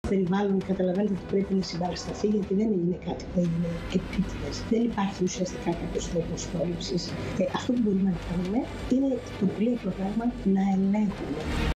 περιβάλλον, καταλαβαίνετε ότι πρέπει να συμπαρασταθεί, γιατί δεν είναι κάτι που έγινε επίτηδες. Δεν υπάρχει ουσιαστικά κάποιος τρόπος πρόληψης. Αυτό που μπορούμε να κάνουμε είναι το πολύ απλό πράγμα να ελέγχουμε.